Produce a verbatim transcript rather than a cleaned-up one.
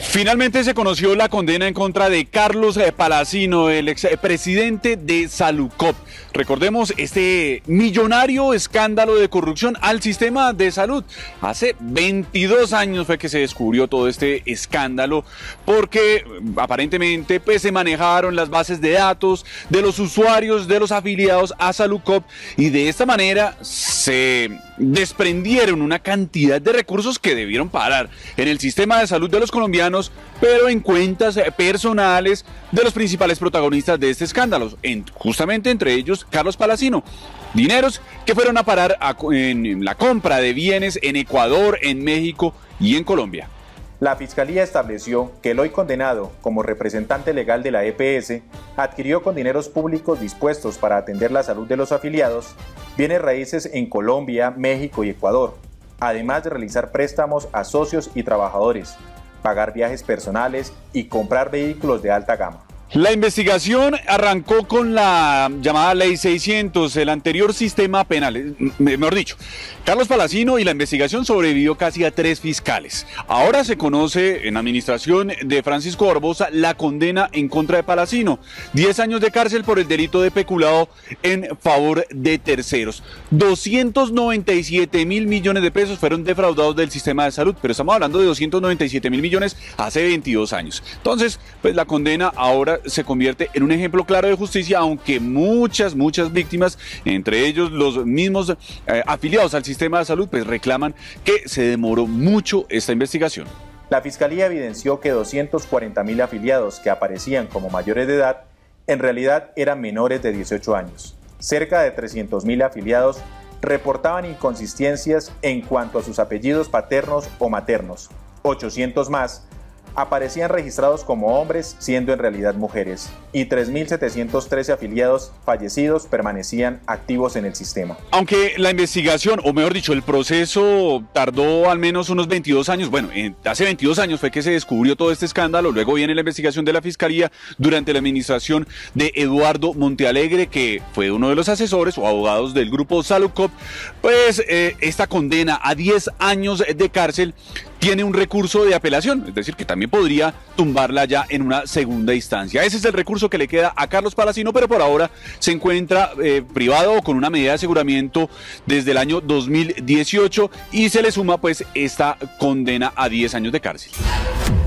Finalmente se conoció la condena en contra de Carlos Palacino, el expresidente de Salucop. Recordemos este millonario escándalo de corrupción al sistema de salud. Hace veintidós años fue que se descubrió todo este escándalo porque aparentemente pues, se manejaron las bases de datos de los usuarios, de los afiliados a Salucop, y de esta manera se desprendieron una cantidad de recursos que debieron parar en el sistema de salud de los colombianos, pero en cuentas personales de los principales protagonistas de este escándalo, en, justamente entre ellos Carlos Palacino. Dineros que fueron a parar a, en la compra de bienes en Ecuador, en México y en Colombia. La Fiscalía estableció que el hoy condenado, como representante legal de la E P S, adquirió con dineros públicos dispuestos para atender la salud de los afiliados, bienes raíces en Colombia, México y Ecuador, además de realizar préstamos a socios y trabajadores, pagar viajes personales y comprar vehículos de alta gama. La investigación arrancó con la llamada Ley seiscientos, el anterior sistema penal, mejor dicho. Carlos Palacino y la investigación sobrevivió casi a tres fiscales. Ahora se conoce en administración de Francisco Barbosa la condena en contra de Palacino. diez años de cárcel por el delito de peculado en favor de terceros. doscientos noventa y siete mil millones de pesos fueron defraudados del sistema de salud, pero estamos hablando de doscientos noventa y siete mil millones hace veintidós años. Entonces, pues la condena ahora se convierte en un ejemplo claro de justicia, aunque muchas, muchas víctimas, entre ellos los mismos eh, afiliados al sistema de salud, pues reclaman que se demoró mucho esta investigación. La Fiscalía evidenció que doscientos cuarenta mil afiliados que aparecían como mayores de edad, en realidad eran menores de dieciocho años. Cerca de trescientos mil afiliados reportaban inconsistencias en cuanto a sus apellidos paternos o maternos. ochocientos más aparecían registrados como hombres, siendo en realidad mujeres, y tres mil setecientos trece afiliados fallecidos permanecían activos en el sistema. Aunque la investigación, o mejor dicho, el proceso tardó al menos unos veintidós años, bueno, hace veintidós años fue que se descubrió todo este escándalo, luego viene la investigación de la Fiscalía durante la administración de Eduardo Montealegre, que fue uno de los asesores o abogados del grupo Salucop, pues eh, esta condena a diez años de cárcel tiene un recurso de apelación, es decir, que también podría tumbarla ya en una segunda instancia. Ese es el recurso que le queda a Carlos Palacino, pero por ahora se encuentra eh, privado o con una medida de aseguramiento desde el año dos mil dieciocho y se le suma pues esta condena a diez años de cárcel.